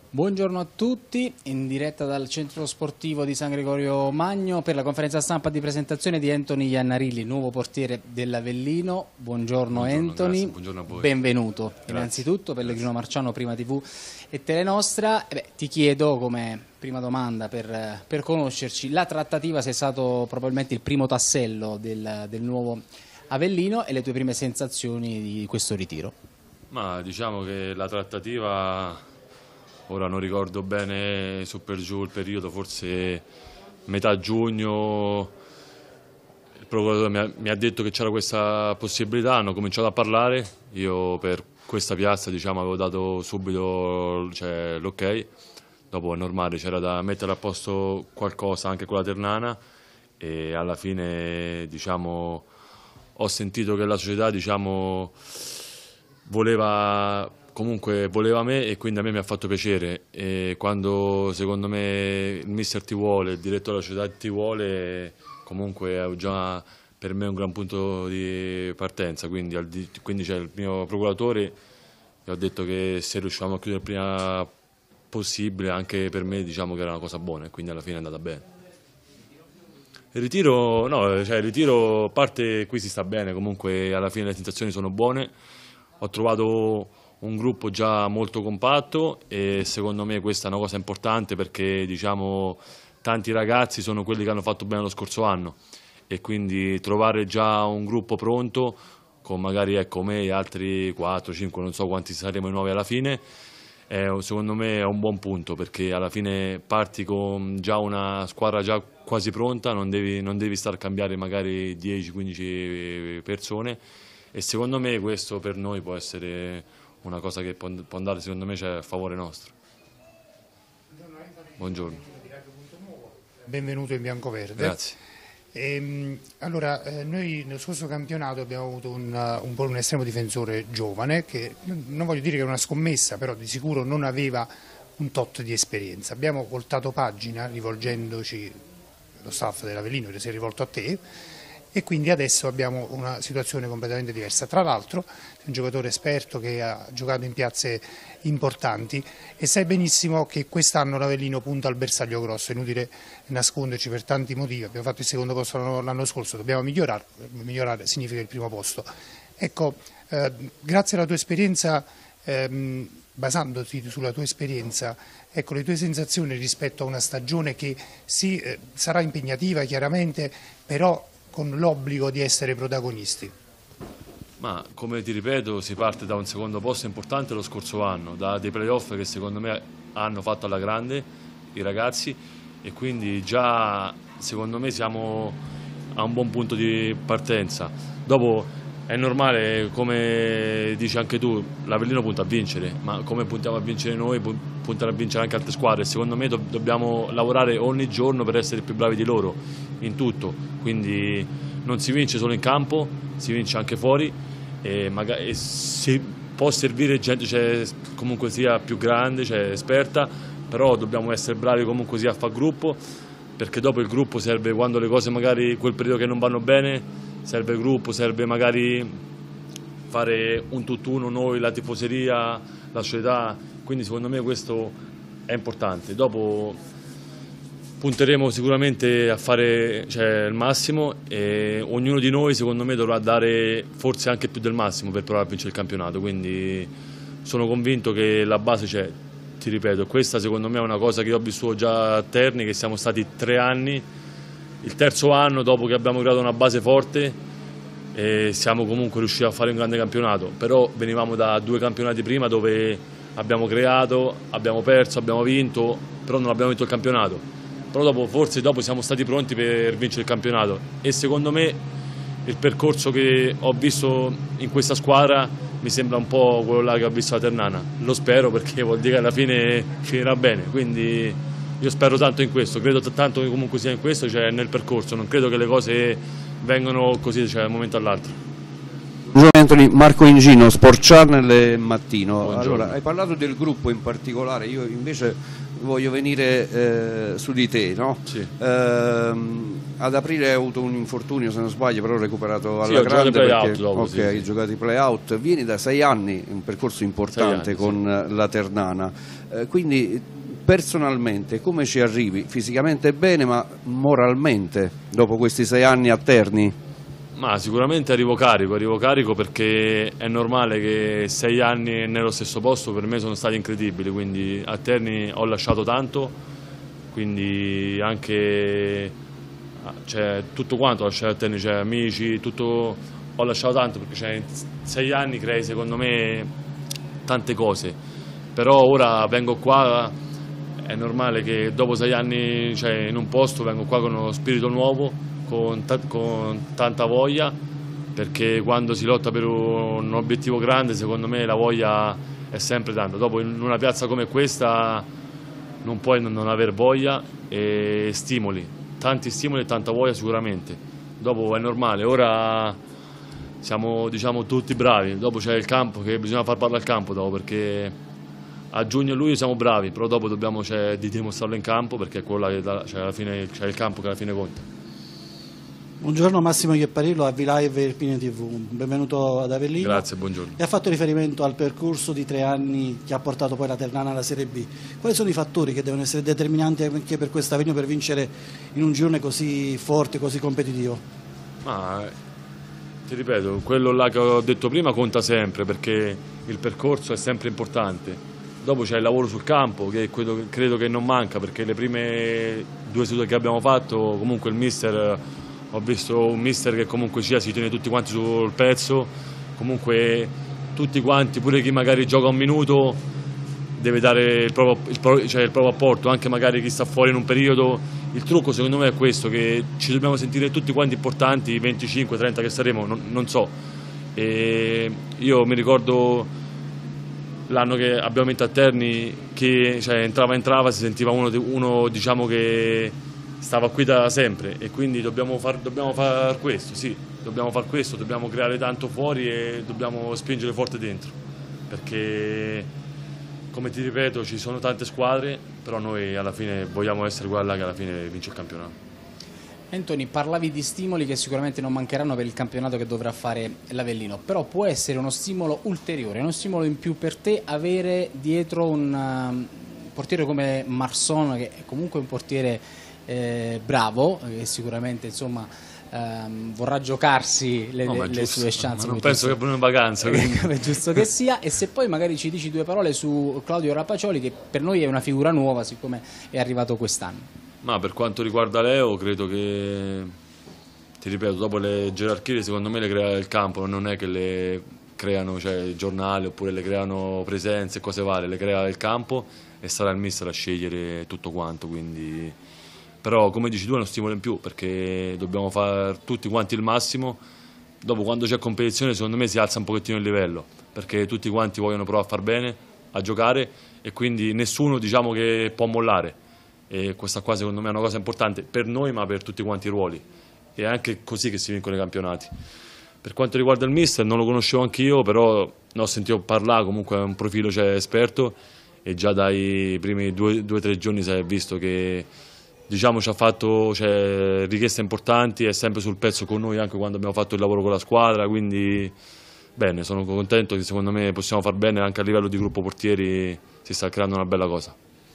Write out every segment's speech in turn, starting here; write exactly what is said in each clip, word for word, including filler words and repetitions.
Buongiorno a tutti, in diretta dal centro sportivo di San Gregorio Magno per la conferenza stampa di presentazione di Anthony Iannarilli, nuovo portiere dell'Avellino. Buongiorno, Buongiorno, Anthony, grazie, buongiorno a voi. Benvenuto. Grazie. Innanzitutto Pellegrino Marciano, Prima tivù e Telenostra. Eh beh, ti chiedo come prima domanda per, per conoscerci, la trattativa sei stato probabilmente il primo tassello del, del nuovo Avellino e le tue prime sensazioni di questo ritiro? Ma diciamo che la trattativa... Ora non ricordo bene su per giù il periodo, forse metà giugno il procuratore mi ha, mi ha detto che c'era questa possibilità, hanno cominciato a parlare, io per questa piazza diciamo, avevo dato subito cioè, l'ok, dopo è normale, c'era da mettere a posto qualcosa anche con la Ternana e alla fine diciamo, ho sentito che la società diciamo, voleva... comunque voleva me e quindi a me mi ha fatto piacere e quando secondo me il mister ti vuole, il direttore della società ti vuole, comunque è già per me un gran punto di partenza, quindi, quindi c'è il mio procuratore e ho detto che se riuscivamo a chiudere il prima possibile anche per me diciamo che era una cosa buona e quindi alla fine è andata bene. Il ritiro, no, cioè il ritiro a parte qui si sta bene, comunque alla fine le sensazioni sono buone, ho trovato un gruppo già molto compatto e secondo me questa è una cosa importante perché diciamo, tanti ragazzi sono quelli che hanno fatto bene lo scorso anno e quindi trovare già un gruppo pronto con magari ecco, me e altri quattro cinque, non so quanti saremo nuovi alla fine, è, secondo me è un buon punto perché alla fine parti con già una squadra già quasi pronta, non devi, non devi star a cambiare magari dieci quindici persone e secondo me questo per noi può essere una cosa che può andare secondo me cioè, a favore nostro. Buongiorno. Benvenuto in biancoverde. Grazie. E, allora, eh, noi nel scorso campionato abbiamo avuto un, un, un estremo difensore giovane che non voglio dire che è una scommessa, però di sicuro non aveva un tot di esperienza. Abbiamo voltato pagina rivolgendoci, lo staff dell'Avellino si è rivolto a te, e quindi adesso abbiamo una situazione completamente diversa. Tra l'altro è un giocatore esperto che ha giocato in piazze importanti e sai benissimo che quest'anno l'Avellino punta al bersaglio grosso, è inutile nasconderci per tanti motivi, abbiamo fatto il secondo posto l'anno scorso, dobbiamo migliorare, migliorare significa il primo posto. Ecco, eh, grazie alla tua esperienza, ehm, basandoti sulla tua esperienza, ecco le tue sensazioni rispetto a una stagione che sì, eh, sarà impegnativa chiaramente, però con l'obbligo di essere protagonisti. Ma come ti ripeto si parte da un secondo posto importante lo scorso anno, da dei playoff che secondo me hanno fatto alla grande i ragazzi e quindi già secondo me siamo a un buon punto di partenza. Dopo è normale, come dici anche tu, l'Avellino punta a vincere, ma come puntiamo a vincere noi, puntano a vincere anche altre squadre. Secondo me do dobbiamo lavorare ogni giorno per essere più bravi di loro, in tutto. Quindi non si vince solo in campo, si vince anche fuori e, magari, e si può servire gente cioè, comunque sia più grande, cioè esperta, però dobbiamo essere bravi comunque sia a fare gruppo, perché dopo il gruppo serve quando le cose magari quel periodo che non vanno bene, serve il gruppo, serve magari fare un tutt'uno noi, la tifoseria, la società, quindi secondo me questo è importante. Dopo punteremo sicuramente a fare cioè, il massimo e ognuno di noi secondo me dovrà dare forse anche più del massimo per provare a vincere il campionato, quindi sono convinto che la base c'è, ti ripeto, questa secondo me è una cosa che io ho vissuto già a Terni, che siamo stati tre anni, il terzo anno dopo che abbiamo creato una base forte e siamo comunque riusciti a fare un grande campionato, però venivamo da due campionati prima dove abbiamo creato, abbiamo perso, abbiamo vinto, però non abbiamo vinto il campionato, però dopo, forse dopo siamo stati pronti per vincere il campionato e secondo me il percorso che ho visto in questa squadra mi sembra un po' quello là che ho visto a Ternana, lo spero perché vuol dire che alla fine finirà bene, quindi io spero tanto in questo, credo tanto che comunque sia in questo, cioè nel percorso, non credo che le cose vengano così cioè, da un momento all'altro. Anthony, Marco Ingino, Sport Channel e Mattino. Buongiorno. Allora, hai parlato del gruppo in particolare, io invece voglio venire eh, su di te, no? Sì. Ehm, ad aprile hai avuto un infortunio, se non sbaglio, però hai recuperato alla Sì, ho grande giocato i play-out perché dopo, ok, sì, hai sì. giocato i play-out, vieni da sei anni, un percorso importante anni, con sì. la Ternana, eh, quindi personalmente come ci arrivi? Fisicamente bene, ma moralmente dopo questi sei anni a Terni? Ma sicuramente arrivo carico, arrivo carico perché è normale che sei anni nello stesso posto per me sono stati incredibili, quindi a Terni ho lasciato tanto, quindi anche cioè, tutto quanto ho lasciato a Terni, cioè amici, tutto ho lasciato tanto perché cioè, in sei anni crei secondo me tante cose, però ora vengo qua, è normale che dopo sei anni cioè, in un posto vengo qua con uno spirito nuovo, Con, ta con tanta voglia, perché quando si lotta per un obiettivo grande secondo me la voglia è sempre tanta. Dopo in una piazza come questa non puoi non aver voglia e stimoli, tanti stimoli e tanta voglia sicuramente. Dopo è normale, ora siamo diciamo tutti bravi, dopo c'è il campo che bisogna far parlare al campo dopo, perché a giugno e luglio siamo bravi, però dopo dobbiamo cioè, di dimostrarlo in campo, perché è quello che cioè, alla fine c'è il campo che alla fine conta. Buongiorno, Massimo Chiapparillo, A V Live Irpinia T V, benvenuto ad Avellino. Grazie, buongiorno. E ha fatto riferimento al percorso di tre anni che ha portato poi la Ternana alla Serie B. Quali sono i fattori che devono essere determinanti anche per questa Avellino per vincere in un girone così forte, così competitivo? Ma ti ripeto, quello là che ho detto prima conta sempre, perché il percorso è sempre importante. Dopo c'è il lavoro sul campo, che credo, credo che non manca, perché le prime due sedute che abbiamo fatto comunque il mister... Ho visto un mister che comunque sia si tiene tutti quanti sul pezzo, comunque tutti quanti, pure chi magari gioca un minuto deve dare il proprio, il, cioè il proprio apporto, anche magari chi sta fuori in un periodo. Il trucco secondo me è questo, che ci dobbiamo sentire tutti quanti importanti, venticinque trenta che saremo, non, non so. E io mi ricordo l'anno che abbiamo vinto a Terni, che cioè, entrava entrava si sentiva uno, uno diciamo che stava qui da sempre, e quindi dobbiamo far, dobbiamo far questo, sì, dobbiamo far questo, dobbiamo creare tanto fuori e dobbiamo spingere forte dentro, perché come ti ripeto ci sono tante squadre, però noi alla fine vogliamo essere quella che alla fine vince il campionato. Anthony, parlavi di stimoli che sicuramente non mancheranno per il campionato che dovrà fare l'Avellino, però può essere uno stimolo ulteriore, uno stimolo in più per te avere dietro un um, portiere come Marson, che è comunque un portiere Eh, bravo, che sicuramente insomma ehm, vorrà giocarsi le, no, le giusto, sue chance. non penso che è in vacanza, è giusto che sia. E se poi magari ci dici due parole su Claudio Rapacioli, che per noi è una figura nuova siccome è arrivato quest'anno. Ma per quanto riguarda Leo credo che, ti ripeto, dopo le gerarchie secondo me le crea il campo, non è che le creano cioè, i giornali oppure le creano presenze e cose varie, le crea il campo e sarà il mister a scegliere tutto quanto, quindi... Però come dici tu è uno stimolo in più, perché dobbiamo fare tutti quanti il massimo. Dopo quando c'è competizione secondo me si alza un pochettino il livello, perché tutti quanti vogliono provare a far bene, a giocare, e quindi nessuno diciamo che può mollare, e questa qua secondo me è una cosa importante per noi ma per tutti quanti i ruoli, e è anche così che si vincono i campionati. Per quanto riguarda il mister non lo conoscevo anch'io, però ne ho sentito parlare, comunque è un profilo cioè, esperto, e già dai primi due o tre giorni si è visto che diciamo ci ha fatto cioè, richieste importanti, è sempre sul pezzo con noi anche quando abbiamo fatto il lavoro con la squadra, quindi bene, sono contento che secondo me possiamo far bene, anche a livello di gruppo portieri si sta creando una bella cosa.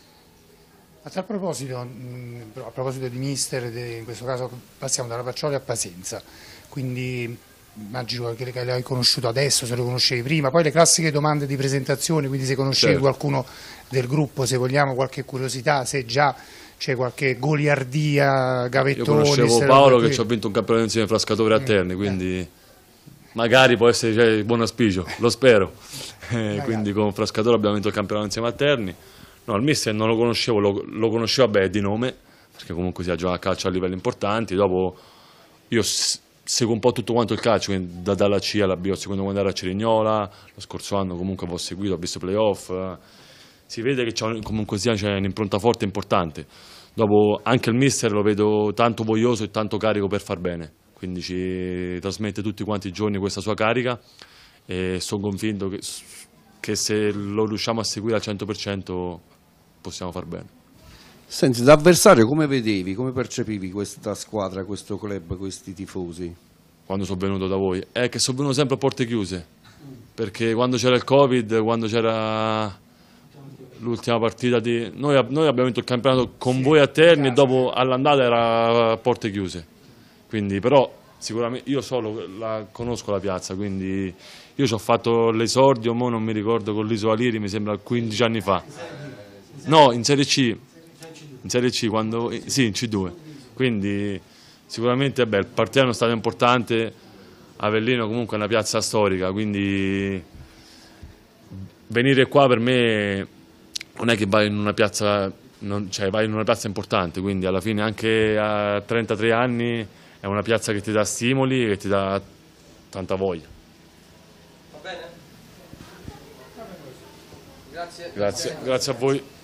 A tal proposito, a proposito di mister, in questo caso passiamo da Rapacioli a Pasenza, quindi immagino che l'hai conosciuto adesso, se lo conoscevi prima, poi le classiche domande di presentazione, quindi se conoscevi certo. qualcuno del gruppo, se vogliamo qualche curiosità, se già c'è qualche goliardia, gavettone. Io conoscevo Paolo che ci ha vinto un campionato insieme Frascatore a Terni, quindi eh. magari può essere cioè, buon auspicio, lo spero. Eh, quindi con Frascatore abbiamo vinto il campionato insieme a Terni. No, il mister non lo conoscevo, lo, lo conoscevo beh, di nome, perché comunque si ha giocato a calcio a livelli importanti. Dopo io seguo un po' tutto quanto il calcio, da, dalla C alla B, ho seguito quando era a Cerignola, lo scorso anno comunque ho seguito, ho visto playoff. Eh, si vede che c'è comunque sia c'è un'impronta forte e importante. Dopo anche il mister lo vedo tanto voglioso e tanto carico per far bene, quindi ci trasmette tutti quanti i giorni questa sua carica, e sono convinto che, che se lo riusciamo a seguire al cento per cento possiamo far bene. Senti, da avversario come vedevi, come percepivi questa squadra, questo club, questi tifosi? Quando sono venuto da voi? È che sono venuto sempre a porte chiuse, perché quando c'era il Covid, quando c'era l'ultima partita di... Noi, noi abbiamo vinto il campionato con voi a Terni e dopo all'andata era a porte chiuse, quindi però sicuramente io solo la conosco la piazza, quindi io ci ho fatto l'esordio, mo non mi ricordo, con l'Isola Liri, mi sembra quindici anni fa. No, in Serie C, in Serie C, quando, sì, in C due, quindi sicuramente beh, il Partiano è uno stadio importante, Avellino comunque è una piazza storica, quindi venire qua per me non è che vai in una piazza, non, cioè vai in una piazza importante, quindi alla fine anche a trentatré anni è una piazza che ti dà stimoli e che ti dà tanta voglia. Va bene? Grazie. Grazie, grazie a voi.